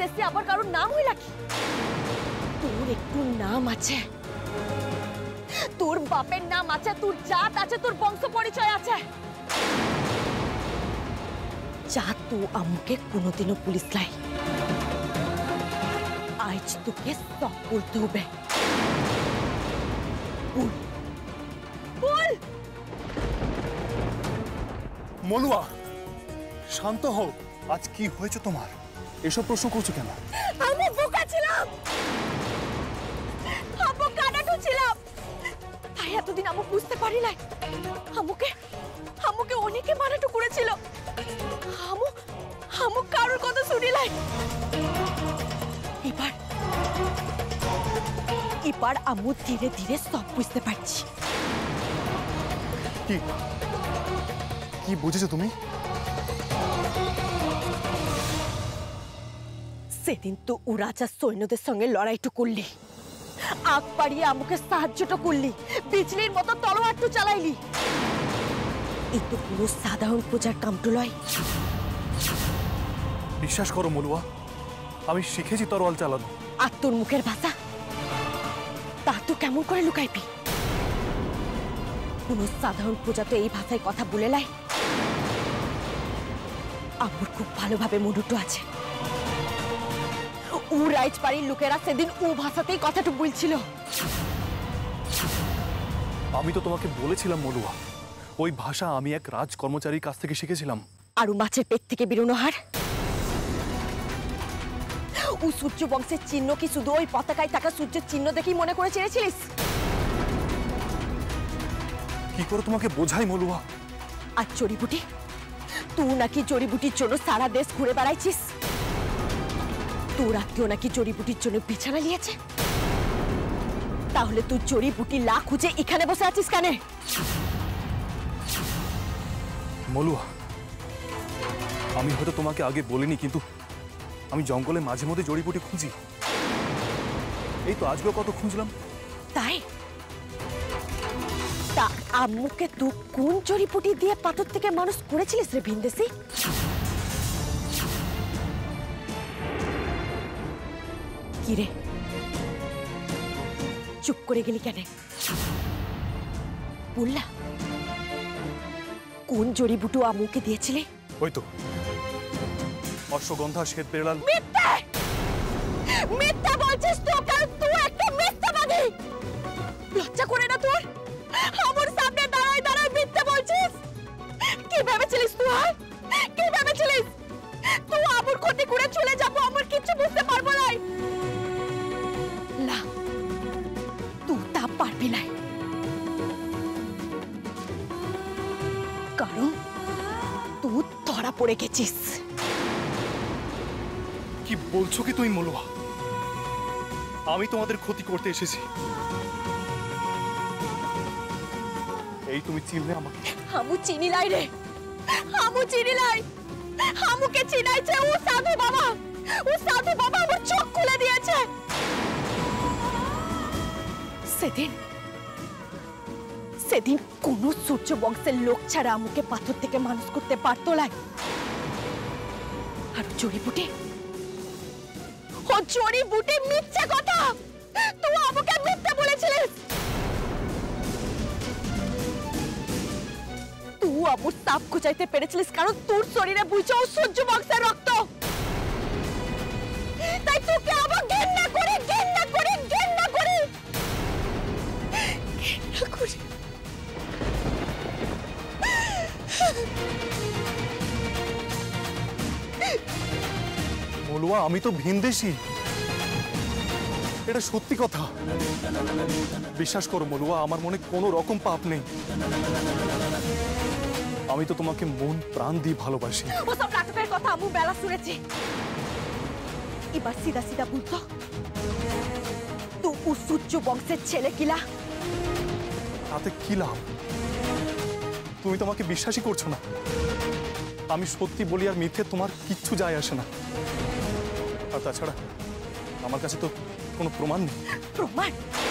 দেশে আবার কারোর নাম হইলা কি? তোর একটু নাম আছে, তোর বাপের নাম আছে, তোর জাত আছে, তোর বংশ পরিচয় আছে। যা তো আমাকে কোনোদিনও পুলিশ লাই, আজ তোকে সব বলতে হবে। বল বল। মলুয়া, শান্ত হও। আজ কি হয়েছে তোমার? এসব প্রশ্ন করছো কেন? আমি বোকা ছিলাম, আমি কানাটু ছিলাম, তাই এতদিন আমি বুঝতে পারি নাই আমাকে অনেকে মানাটু করেছিল। আমি কারোর কথা শুনি নাই। এবার আমি ধীরে ধীরে সব বুঝতে পারছি। কি বুঝেছো তুমি? সেদিন তো ও রাজার সৈন্যদের সঙ্গে লড়াইটু করলি, আগ পাড়িয়ে আমাকে সাহায্যটা করলি, বিজলির মতো তলোয়ারটু চালাইলি। এই তো পুরো সাধারণ পূজার কামটু লয়। বিশ্বাস করো মলুয়া, আমি শিখেছি তরোয়াল চালানো। আর তোর মুখের ভাষা তা তো কেমন করে লুকাইবি? কোন সাধারণ পূজা তো এই ভাষায় কথা বলে লাই। আমার খুব ভালোভাবে মনুটু আছে। ও রাজবাড়ির লোকেরা সেদিন ও ভাষাতেই কথাটা বলছিল। আমি তো তোমাকে বলেছিলাম মলুয়া, ওই ভাষা আমি এক রাজ কর্মচারীর কাছ থেকে শিখেছিলাম। আর মাছের পেট থেকে বেরোনো হার। ও সূর্য বংশের চিহ্ন কি শুধু ওই পতাকায় থাকা সূর্যের চিহ্ন দেখেই মনে করে চেয়েছিলিস? কি করে তোমাকে বোঝাই মলুয়া? আর জড়িবুটি, তুই নাকি জড়িবুটির জন্য সারা দেশ ঘুরে বেড়াইছিস। তোর আত্মীয় নাকি জড়িবুটির জন্য বিছানা নিয়েছে। তাহলে তুই জড়িবুটি লা খুঁজে এখানে বসে আছিস কেন? মলুয়া, আমি হয়তো তোমাকে আগে বলিনি, কিন্তু আমি জঙ্গলে মাঝে মধ্যে জড়িবুটি খুঁজি। এই তো আজকেও কত খুঁজলাম। তাই তা আম্মুকে তুই কোন জড়িবুটি দিয়ে পাথর থেকে মানুষ করেছিলিস রে ভিনদেশি? কি রে, চুপ করে গেলি কেন? বললা কোন জড়িবুটি আম্মুকে দিয়েছিলে? ওই তো অশ্বগন্ধা, শ্বেত বেড়াল। মিথ্যা বলছিস তো, কারণ তুই একটা মিথ্যাবাদী। লজ্জা করে না তোর? আমার সামনে দাঁড়ায় দাঁড়ায় মিথ্যা বলছিস। কি ভেবেছিলিস তুই? কি ভেবেছিলিস তুই আমার ক্ষতি করে চলে যাবো, আমার কিছু বুঝতে পারবো না? না, তুই তা পারবি না, কারণ তুই ধরা পড়ে গেছিস। কি বলছো কি তুমি মলুয়া? আমি তোমাদের ক্ষতি করতে এসেছি? এই তুমি চিনলে আমাকে? আমু চিনি লাই রে, আমু চিনি লাই। আমুকে চিনাইছে ও সাধু বাবা। ও সাধু বাবা আমার চোখ খুলে দিয়েছে। সেদিন কোন সূর্য বংশের লোক ছাড়া আমুকে পাথর থেকে মানুষ করতে পারতো না। আর জড়িবুটি, ও জড়িবুটি মিথ্যা কথা। তুই আমাকে মিথ্যা বলেছিলিস। তুই আমার সাপ খুঁজাইতে পেরেছিলিস কারণ তোর শরীরে বুঝছো ও সূর্য বংশের রক্ত। তাই তোকে আবার ঘেন্না করে ঘেন্না করে ঘেন্না করে ঘেন্না করে। মলুয়া, আমি তো ভিনদেশী, এটা সত্যি কথা। বিশ্বাস করো মলুয়া, আমার মনে কোনো রকম পাপ নেই। আমি তো তোমাকে মন প্রাণ দিয়ে ভালোবাসি। ওসব নাটকের কথা আমি বেলা শুনেছি। এবার সিধা সিধা বলতো, তুই সূর্য বংশের ছেলে কিলা? তাতে কি লাভ? তুমি তোমাকে বিশ্বাসই করছো না। আমি সত্যি বলি আর মিথ্যে তোমার কিচ্ছু যায় আসে না। আর তাছাড়া আমার কাছে তো কোনো প্রমাণ নেই। প্রমাণ?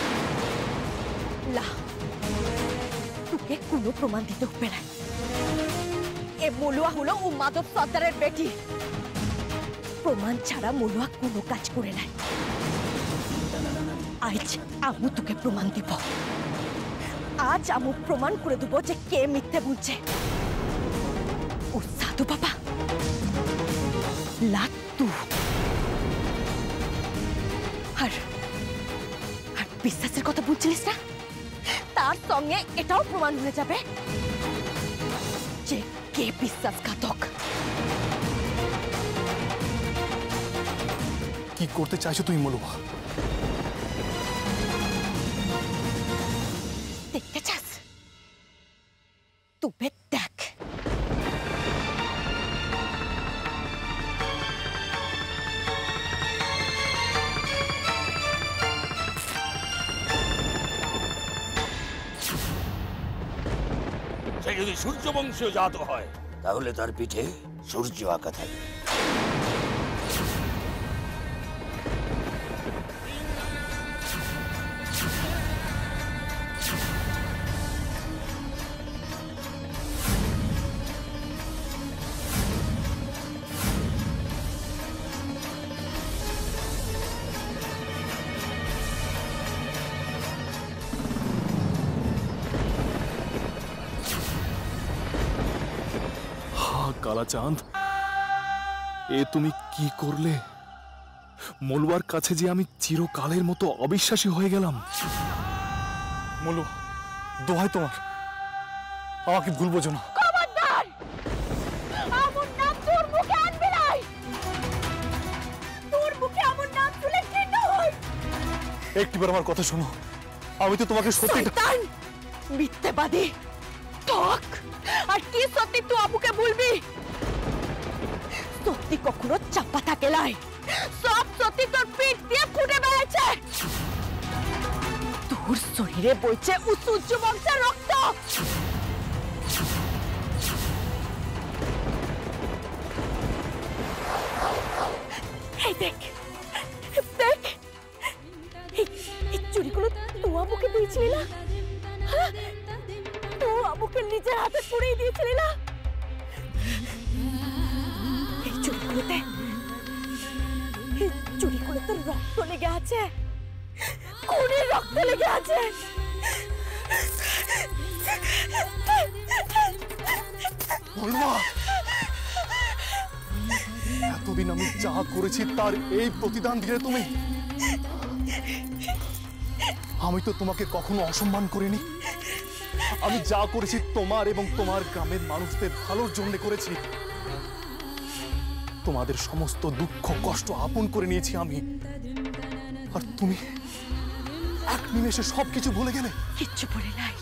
না, তোকে কোনো প্রমাণ দিতে হবে না। এ মলুয়া হলো ও মাধব সর্দারের বেটি। প্রমাণ ছাড়া মলুয়া কোনো কাজ করে নাই। আজ আমু তোকে প্রমাণ দিব। আজ আমু প্রমাণ করে দেব যে কে মিথ্যে বলছে। ও সাধু বাবা লাট্টু। আর বিশ্বাসের কথা বলছিলিস না, তার সঙ্গে এটাও প্রমাণ হয়ে যাবে যে কে বিশ্বাসঘাতক। কি করতে চাইছো তুমি মলুয়া? দেখতে চাস? তবে দেখ। সে যদি সূর্য বংশীয় জাত হয় তাহলে তার পিঠে সূর্য আঁকা থাকবে। কালা চাঁদ, এ তুমি কি করলে? মলুয়ার কাছে যে আমি চিরকালের মতো অবিশ্বাসী হয়ে গেলাম। মলুয়া, দোহাই তোমার, আমাকে ভুল বোঝো না। খবরদার! আমুর নাম তোর মুখে আনবি নাই। তোর মুখে আমুর নাম তুলে কেন হয়? একটিবার আমার কথা শোনো, আমি তো তোমাকে সত্যি। শয়তান, মিথ্যাবাদী, ঠক। আর কি সত্যি তুই আবুকে বলবি? সত্যি কখনো চাপা থাকে নাই। সব সত্যি তোর পিঠ দিয়ে ফুটে বেড়েছে। তোর শরীরে বইছে সূর্য বংশের রক্ত। এই দেখ, দেখ, এই চুরিগুলো তুই আবুকে দিয়েছিলি না? তুই আবুকে নিজের হাতে পুড়িয়ে দিয়েছিলি না? এই চুরিগুলোতে রক্ত লেগে আছে, খুনের রক্ত লেগে আছে। এতদিন আমি যা করেছি তার এই প্রতিদান দিলে তুমি? আমি তো তোমাকে কখনো অসম্মান করিনি। আমি যা করেছি তোমার এবং তোমার গ্রামের মানুষদের ভালোর জন্য করেছি। তোমাদের সমস্ত দুঃখ কষ্ট আপন করে নিয়েছি আমি। আর তুমি এক নিমেষে সবকিছু ভুলে গেলে। কিচ্ছু ভুলে নাই।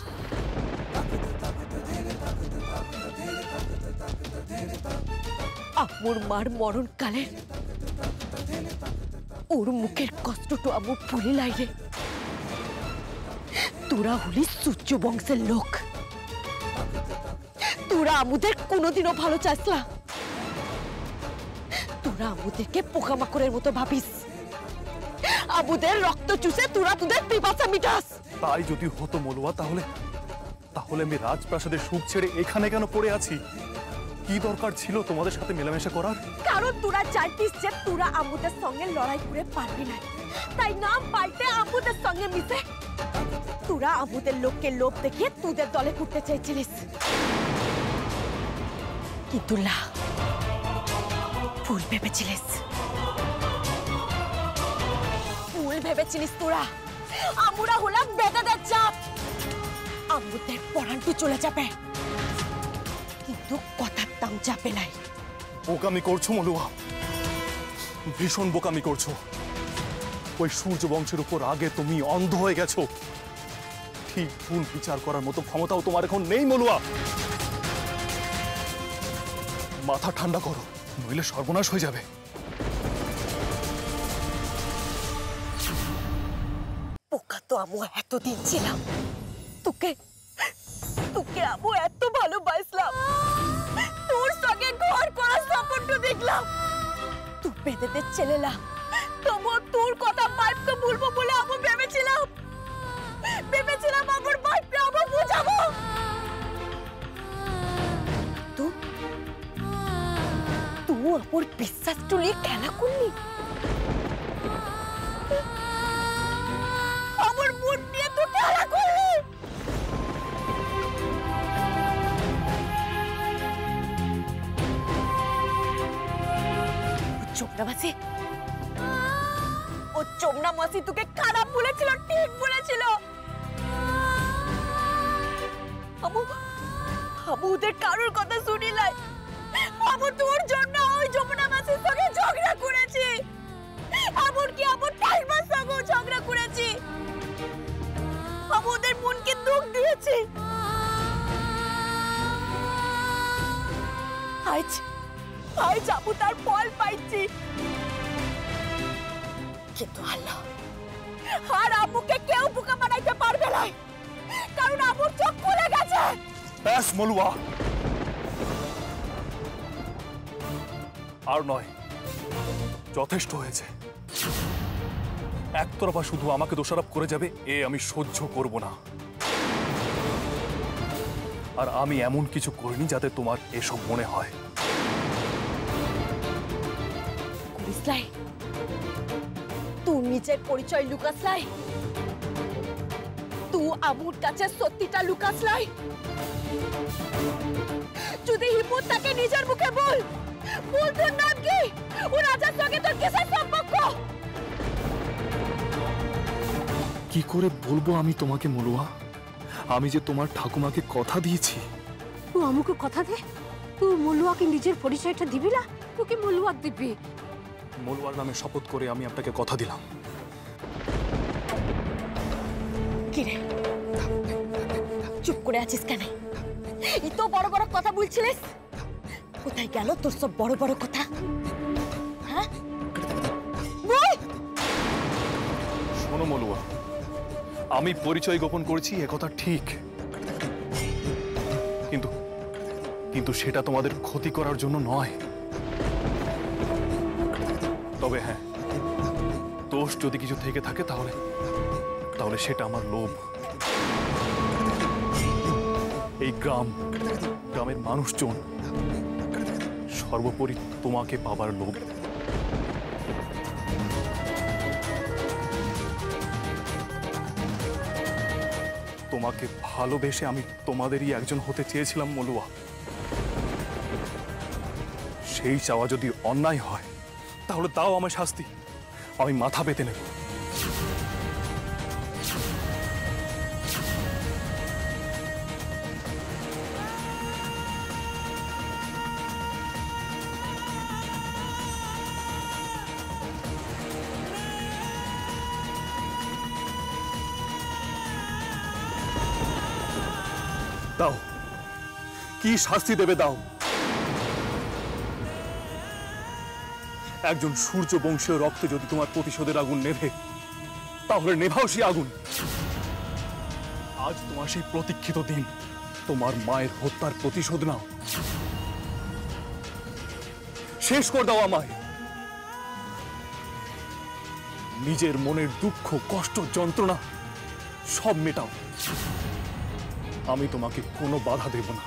আমুর মার মরণকালে ওর মুখের কষ্টটা আমু ভুলে লাই রে। তোরা হলি সূর্য বংশের লোক। তোরা আমুদের কোনোদিনও ভালো চাস না। তোরা আমুদেরকে পোকামাকড়ের মতো ভাবিস। আমুদের রক্ত চুষে তোরা তোদের পিপাসা মিটাস। তাই যদি হতো মলুয়া, তাহলে আমি রাজপ্রাসাদের সুখ ছেড়ে এখানে কেন পড়ে আছি? কি দরকার ছিল তোমাদের সাথে মেলামেশা করার? কারণ তোরা জানতিস যে তোরা আমুদের সঙ্গে লড়াই করে পারবি না, তাই নাম পাল্টে আমুদের সঙ্গে মিশে তোরা আমুদের লোককে লোভ দেখিয়ে তোদের দলে করতে চাইছিলিস। কিন্তু না, ভুল ভেবেছিলিস। ভুল ভেবেছিলিস তোরা। আমরা হলাম বেদাদের চাপ। আমুদের পরানটু চলে যাবে, কিন্তু কথার দাম যাবে নাই। বোকামি করছো মলুয়া, ভীষণ বোকামি করছো। ওই সূর্য বংশের উপর আগে তুমি অন্ধ হয়ে গেছো। ঠিক ভুল বিচার করার মতো ক্ষমতাও তোমার এখন নেই মলুয়া। মাথা ঠান্ডা করো, নইলে সর্বনাশ হয়ে যাবে। বোকা তো আমু এতদিন ছিলাম। তোকে আমু এত ভালোবাসলাম। তোর সঙ্গে ঘর করার স্বপ্নটা দেখলাম। তুই বেদেদের ছেলে না, তবুও তোর কথা বাইপকে বলবো বলে আমু ভেবেছিলাম আমার বাইপকে আমু বুঝাবো। তুই আমার বিশ্বাস তুলে খেলা করলি, আমার মন নিয়ে তো খেলা করলি। চোপড়া মাসি, ও চোপড়া মাসি তোকে খারাপ বলেছিল, ঠিক বলেছিল। ওদের কারোর কথা শুনি নাই। আমার তোর জন্য ওই যমুনা মাসির সঙ্গে ঝগড়া করেছি, এমনকি আমার টাইমার সঙ্গে ঝগড়া করেছি, ওদের মনকে দুঃখ দিয়েছি। আজ আবু তার ফল পাইছি, কিন্তু আল্লাহ আর আবুকে কেউ বোকা বানাইতে পারবে না, কারণ আবুর চোখ খুলে গেছে। ব্যাস মলুয়া, আর নয়, যথেষ্ট হয়েছে। একতরফা শুধু আমাকে দোষারোপ করে যাবে এ আমি সহ্য করব না। আর আমি এমন কিছু করিনি যাতে তোমার এসব মনে হয়। তুই নিজের পরিচয় লুকাসলাই, তুই আমুর কাছে সত্যিটা লুকাসলাই। যদি হিম্মত তাকে নিজের মুখে বল, বল তোর নাম কি, ও রাজার সঙ্গে তোর কিসের সম্পর্ক? কি করে বলবো আমি তোমাকে মলুয়া? আমি যে তোমার ঠাকুমাকে কথা দিয়েছি। তুই আমাকে কথা দে, তুই মলুয়াকে নিজের পরিচয়টা দিবি না, তোকে মলুয়া দিবি। মলুয়ার নামে শপথ করে আমি আপনাকে কথা দিলাম। কি রে, চুপ করে আছিস কেন? এত বড় বড় কথা বলছিলিস, কোথায় গেল তোর সব বড় বড় কথা? হ্যাঁ বল। শোনো মলুয়া, আমি পরিচয় গোপন করেছি এ কথা ঠিক, কিন্তু কিন্তু সেটা তোমাদের ক্ষতি করার জন্য নয়। তবে হ্যাঁ, দোষ যদি কিছু থেকে থাকে তাহলে তাহলে সেটা আমার লোভ। এই গ্রামের মানুষজন, সর্বোপরি তোমাকে পাবার লোভ। তোমাকে ভালোবেসে আমি তোমাদেরই একজন হতে চেয়েছিলাম মলুয়া। সেই চাওয়া যদি অন্যায় হয় তাহলে দাও আমার শাস্তি, আমি মাথা পেতে নেব। দাও, কি শাস্তি দেবে দাও। একজন সূর্য বংশীয় রক্তে যদি তোমার প্রতিশোধের আগুন নেভে, তাহলে নেভাও সেই আগুন। আজ তোমার সেই প্রতীক্ষিত দিন, তোমার মায়ের হত্যার প্রতিশোধ নাও, শেষ করে দাও আমায়। নিজের মনের দুঃখ, কষ্ট, যন্ত্রণা সব মেটাও। আমি তোমাকে কোনো বাধা দেব না।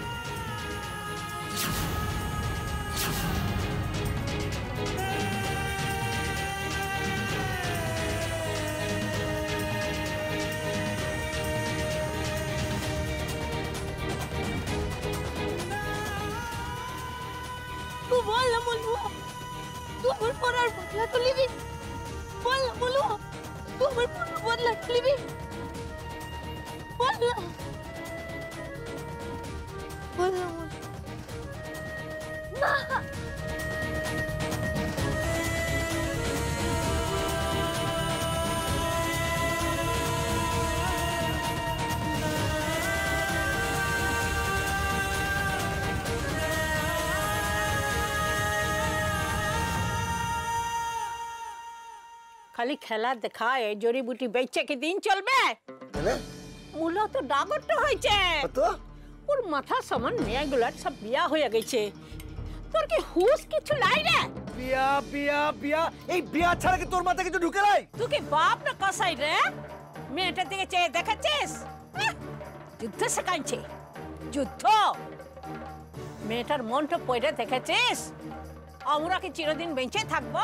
খালি খেলা দেখায়, জড়ি বুটি বেচে কি দিন চলবে? মূলত ডাগরটা হয়েছে, ওর মাথা সমান মেয়েগুলার সব বিয়া হয়ে গেছে। তোর কি হুশ কিছু নাই রে? বিয়া বিয়া বিয়া, এই বিয়া ছাড়া কি তোর মাথায় কিছু ঢুকে নাই? তুই কি বাপ না কসাই রে? মেয়েটার দিকে চেয়ে দেখাচ্ছিস? যুদ্ধ শেখাইছে, যুদ্ধ। মেয়েটার মনটা পয়রা দেখেছিস? আমরা কি চিরদিন বেঁচে থাকবো?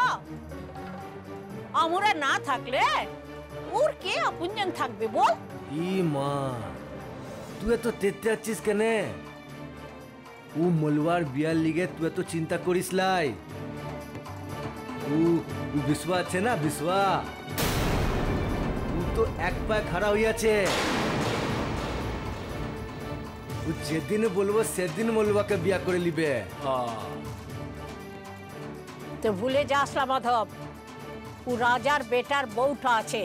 আমরা না থাকলে ওর কে আপনজন থাকবে বল? ই মা, তুই এত তেতে আছিস কেনে? ও মলুয়ার বিয়ার লিগে তুই এত চিন্তা করিস লাই? ও বিশ্বা আছে না, বিশ্বা ও তো এক পায়ে খাড়া হইয়াছে। ও যেদিন বলবো সেদিন মলুয়াকে বিয়া করে লিবে। তো ভুলে যাস না মাধব, ও রাজার বেটার বউটা আছে।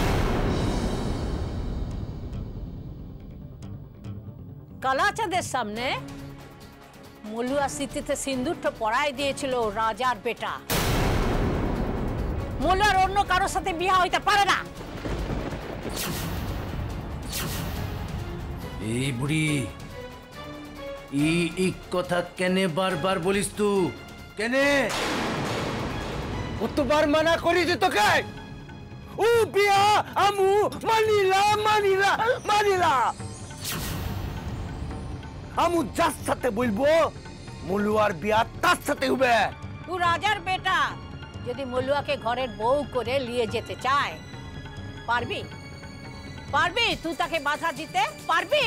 কালাচাঁদের সামনে মলুয়া স্মৃতিতে সিন্দুরটা পরাই দিয়েছিল রাজার বেটা। মলুয়ার অন্য কারোর সাথে বিয়ে হইতে পারে না। এই বুড়ি, ই কথা কেনে বারবার বলিস তুই? কেনে কতবার মানা করি যে তোকে? ও বিয়া আমু মানিলা মানিলা মানিলা। আমু যার সাথে বলবো মলুয়ার বিয়া তার সাথে হবে। ও রাজার বেটা যদি মলুয়াকে ঘরের বউ করে নিয়ে যেতে চায়, পারবি? পারবি তুই তাকে বাধা দিতে পারবি?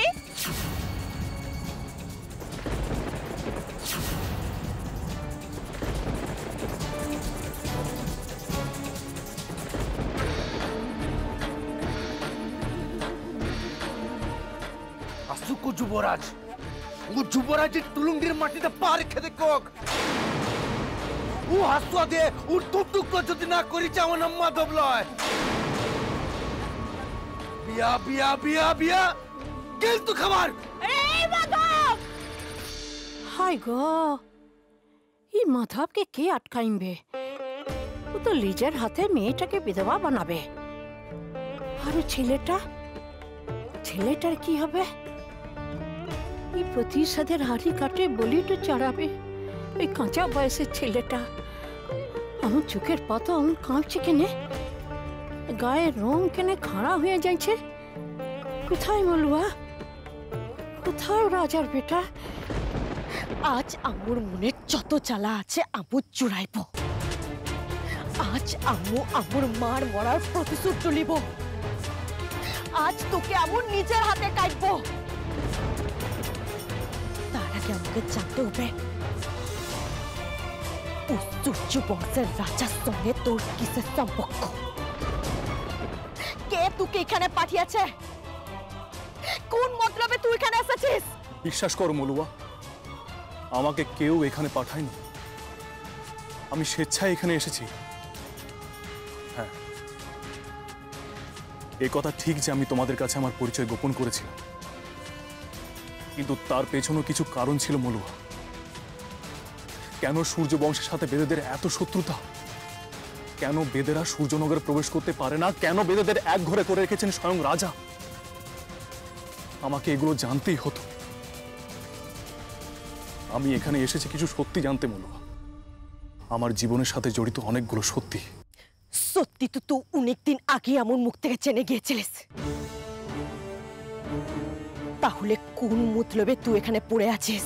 আসুক যুবরাজ, ও যুবরাজের তুলুঙ্গির মাটিতে পা রেখে দেখো। ও হাসুয়া দিয়ে ও টুকটুক যদি না করি আমার নাম মাধব লয়। বিয়া বিয়া বিয়া বিয়া কিন্তু খাবার। এই মাধব! হাই গো, এই মাধবকে কে আটকাইবে? ও তো নিজের হাতে মেয়েটাকে বিধবা বানাবে। আর ছেলেটার কি হবে? এই প্রতিশোধের হাড়ি কাটে বলিটা চড়াবে ওই কাঁচা বয়সের ছেলেটা। আমার চোখের পাতা আমার কাঁপছে কেনে, গায়ের রং কেনে খাড়া হয়ে যাচ্ছে। কোথায় মলুয়া? কোথায় রাজার বেটা? আজ আম্মুর মনে যত জ্বালা আছে আম্মু চুড়াইব। আজ আম্মু আম্মুর মার মরার প্রতিশোধ তুলিব। আজ তোকে আম্মুর নিজের হাতে কাটবো। তার আগে আমাকে জানতে হবে ও সূর্য বংশের রাজার সঙ্গে তোর কিসের সম্পর্ক? কে তোকে এখানে পাঠিয়েছে? কোন মতলবে তুই এখানে এসেছিস? বিশ্বাস করো মলুয়া, আমাকে কেউ এখানে পাঠায়নি। আমি স্বেচ্ছায় এখানে এসেছি। হ্যাঁ, এই কথা ঠিক যে আমি তোমাদের কাছে আমার পরিচয় গোপন করেছিলাম, কিন্তু তার পেছনেও কিছু কারণ ছিল মলুয়া। কেন সূর্য বংশের সাথে বেদেদের এত শত্রুতা? কেন বেদেরা সূর্যনগরে প্রবেশ করতে পারে না? কেন বেদেদের এক ঘরে করে রেখেছেন স্বয়ং রাজা? আমাকে এগুলো জানতেই হতো। আমি এখানে এসেছি কিছু সত্যি জানতে মলুয়া। আমার জীবনের সাথে জড়িত অনেকগুলো সত্যি। সত্যি তো তুই অনেকদিন আগে আমার মুখ থেকে জেনে গিয়েছিলিস। তাহলে কোন মতলবে তুই এখানে পড়ে আছিস?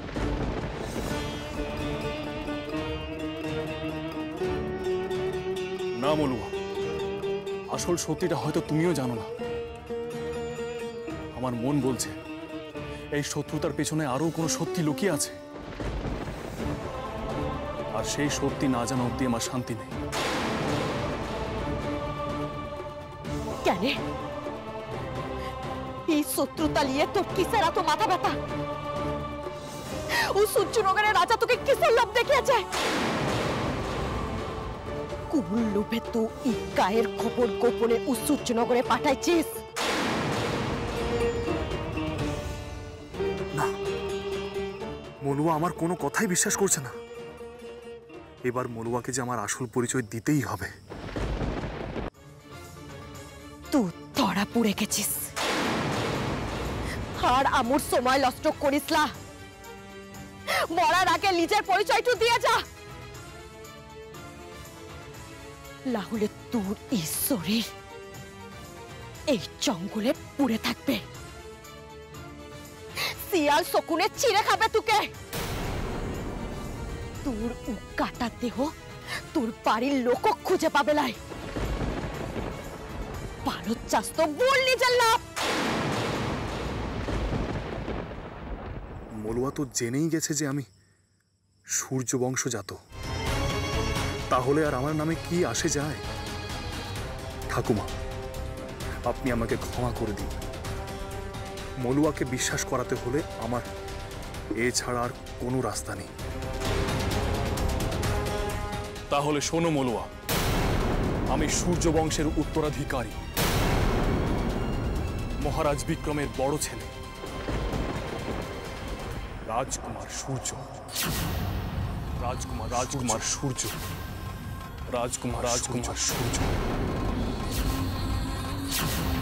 না মলুয়া, আসল সত্যিটা হয়তো তুমিও জানো না। আমার মন বলছে এই শত্রুতার পেছনে আরো কোনো সত্যি লুকিয়ে আছে, আর সেই সত্যি না জানা অব্দি আমার শান্তি নেই। কেন এই শত্রুতা নিয়ে তোর কিসের এত মাথা ব্যথা? ও সূর্যনগরের রাজা তোকে কিসের লোভ দেখিয়েছে? কোন লোভে তো এই গায়ের খবর গোপনে ও সূর্যনগরে পাঠাইছিস? না, মলুয়া আমার কোনো কথাই বিশ্বাস করছে না। এবার মলুয়াকে যে আমার আসল পরিচয় দিতেই হবে। তুই ধরা পড়ে গেছিস, আর আমুর সময় নষ্ট করিস না। মরার আগে নিজের পরিচয়টা দিয়ে যা, লাহলে তোর এই শরীর এই জঙ্গলে পুড়ে থাকবে। শিয়াল শকুনে চিড়ে খাবে তোকে। তোর কাটা দেহ তোর বাড়ির লোক খুঁজে পাবে লাই। ভারত চাষ তো বললি জানলাম। মলুয়া তো জেনেই গেছে যে আমি সূর্য বংশজাত, তাহলে আর আমার নামে কি আসে যায়? ঠাকুমা, আপনি আমাকে ক্ষমা করে দিন। মলুয়াকে বিশ্বাস করাতে হলে আমার এছাড়া আর কোনো রাস্তা নেই। তাহলে শোনো মলুয়া, আমি সূর্য বংশের উত্তরাধিকারী, মহারাজ বিক্রমের বড় ছেলে রাজকুমার সূর্য। রাজকুমার সূর্য। রাজকুমার সূর্য।